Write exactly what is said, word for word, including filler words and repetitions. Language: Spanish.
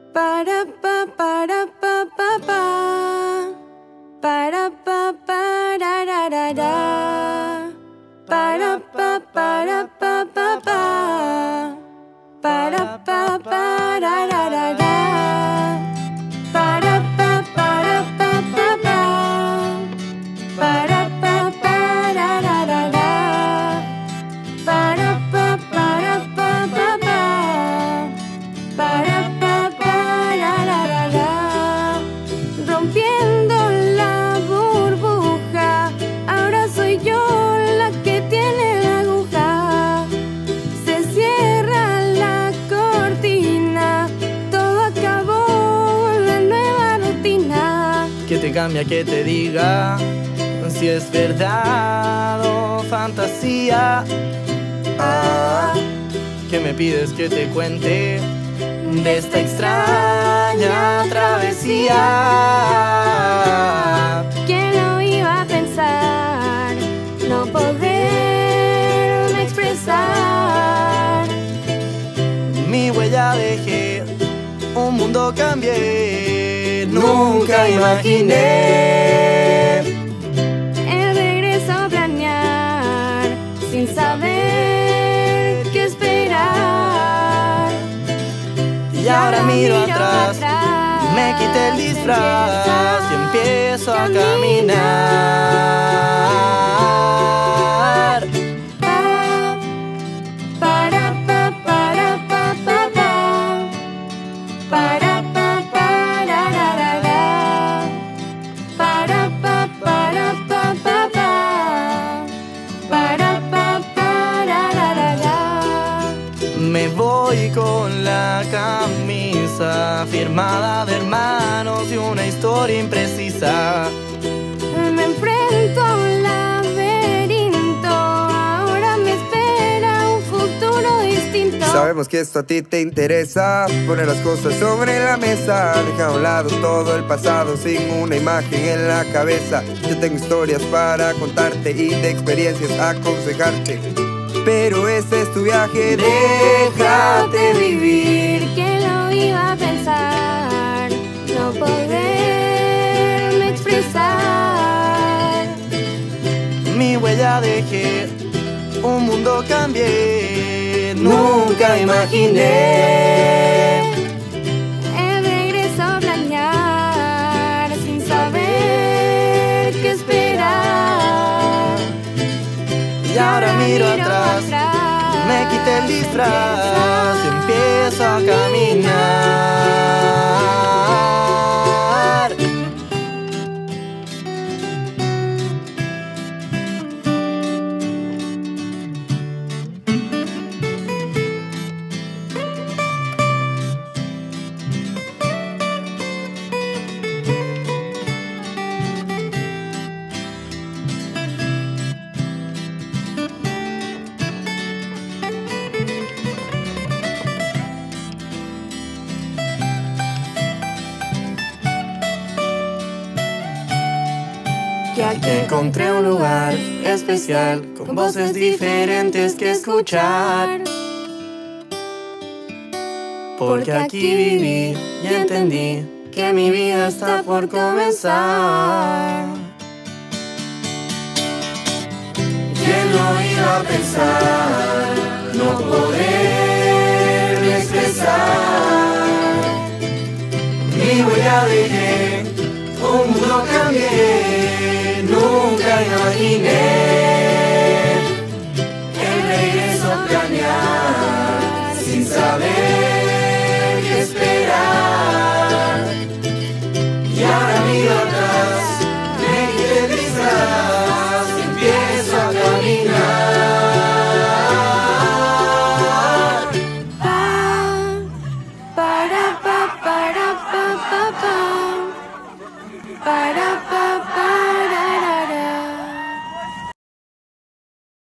Para pa para pa pa pa. Para pa para ra ra ra. Para pa para pa pa pa. Para pa para ra ra ra. Para pa para pa pa pa. Para pa para ra ra ra. Para pa para pa pa pa. Para pa para ra ra ra. Rompiendo la burbuja, ahora soy yo la que tiene la aguja. Se cierra la cortina, todo acabó, la nueva rutina. Que te cambia, que te diga si es verdad o fantasía. Ah, que me pides que te cuente de esta extraña travesía. ¿Quién lo iba a pensar? No poderme expresar. Mi huella dejé, un mundo cambié, nunca imaginé El regreso a planear, sin saber qué esperar. y ahora miro atrás, me quité el disfraz y empiezo a caminar. Para pa para pa pa pa. Para pa para ra ra ra. Para pa para pa pa pa. Para pa para ra ra ra. Me voy con la camisa firmada de hermanos y una historia imprecisa. Me enfrento a un laberinto, ahora me espera un futuro distinto. Sabemos que esto a ti te interesa, poner las cosas sobre la mesa. Deja a un lado todo el pasado sin una imagen en la cabeza. Yo tengo historias para contarte y de experiencias aconsejarte, pero este es tu viaje, déjate vivir. ¿Quién lo iba a pensar? No poderme expresar. Mi huella dejé, un mundo cambié, nunca imaginé El regreso a planear, sin saber qué esperar. y ahora miro atrás, me quité el disfraz y empiezo a caminar. Que aquí Encontré un lugar especial con voces diferentes que escuchar, porque aquí viví y entendí que mi vida está por comenzar. ¿Quién lo iba a pensar? No poder expresar. Mi huella dejé, un mundo cambié, nunca imaginé